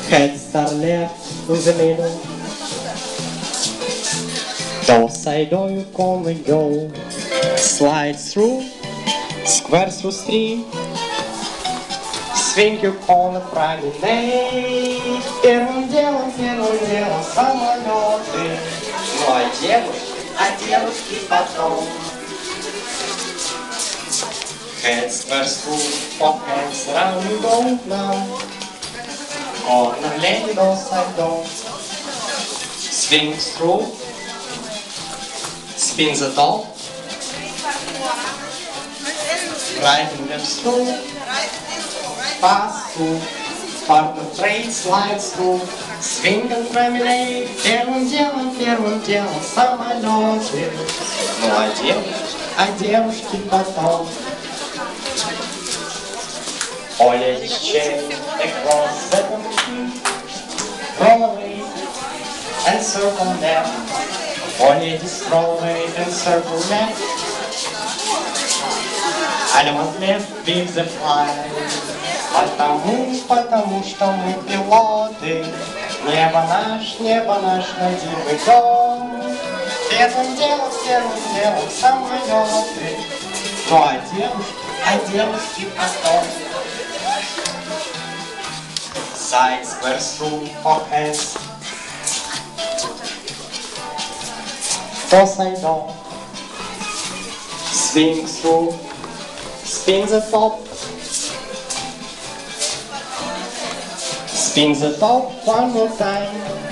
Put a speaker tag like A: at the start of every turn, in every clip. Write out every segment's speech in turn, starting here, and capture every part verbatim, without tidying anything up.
A: Heads are left in the middle. До сайдо you come and go. Slide through, square through three. Swing you corner promenade. Первым делом, первым делом самолеты. Ну а девушки, а девушки потом. Heads first through, four hands round you go now. Corner lady до сайдо. Swing through. Spin the top, right and left through, pass through, partner trade, slides through, swing and promenade, первым делом, первым делом самолеты. Ну а девушки, а девушки потом. All ladies chain across the country, roll away and circle left. All ladies roll away and circle left. I want left with the fly. Потому, потому что мы пилоты. Небо наш, небо наш, родимый дом. Первым делом, первым делом самолеты. Ну а девушки, а девушки потом. Side square through, four hands. Do side do. Swing through. Spin the top. Spin the top one more time.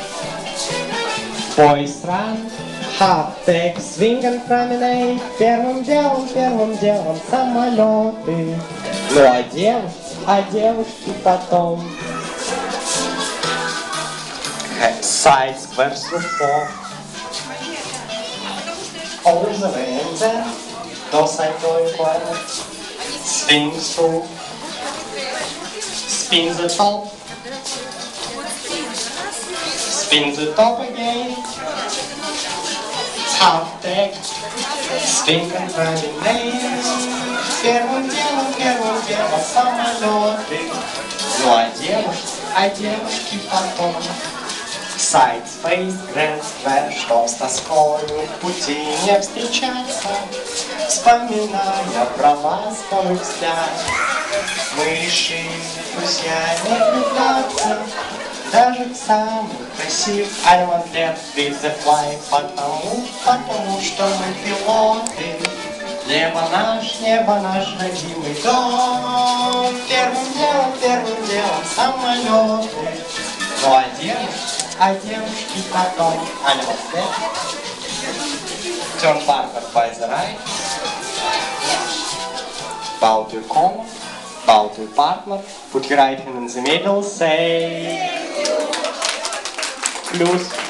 A: Boys run. Half take, swing and promenade. Первым делом, первым делом самолеты. Ну а девушки, а девушки потом. Side square through four. All the way in there. Do side do inquire. Swing through. Spin the top. Spin the top again. Half deck. Swing and promenade. Первым делом, первым делом самолеты. Ну а девушки, а девушки потом. Side space, grand square, чтоб с тоскою в пути не встречаться, вспоминая про ласковый взгляд, мы решили друзьями влюбляться, даже к самым красивым. I want left with the fly, потому, потому что мы пилоты. Небо наш, небо наш родимый дом. Первым делом, первым делом самолеты. Ну а девушки, а девушки потом. I want left. Turn backward by the right. Bow to your corner. Bow to your partner. Put your right hand in the middle. Say. Plus.